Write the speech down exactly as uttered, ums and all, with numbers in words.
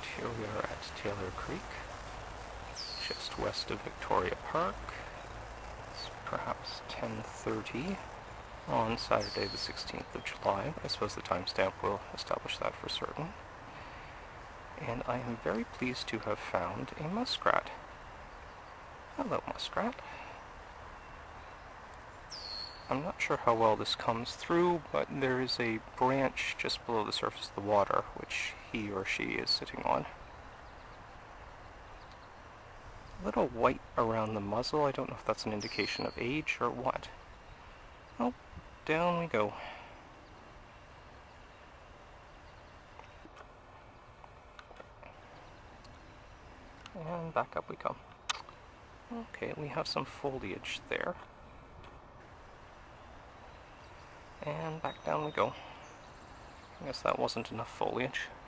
Alright, here we are at Taylor Creek, just west of Victoria Park. It's perhaps ten thirty on Saturday the sixteenth of July. I suppose the timestamp will establish that for certain. And I am very pleased to have found a muskrat. Hello, muskrat. I'm not sure how well this comes through, but there is a branch just below the surface of the water, which he or she is sitting on. A little white around the muzzle. I don't know if that's an indication of age or what. Oh, down we go. And back up we come. Okay, we have some foliage there. And back down we go. I guess that wasn't enough foliage.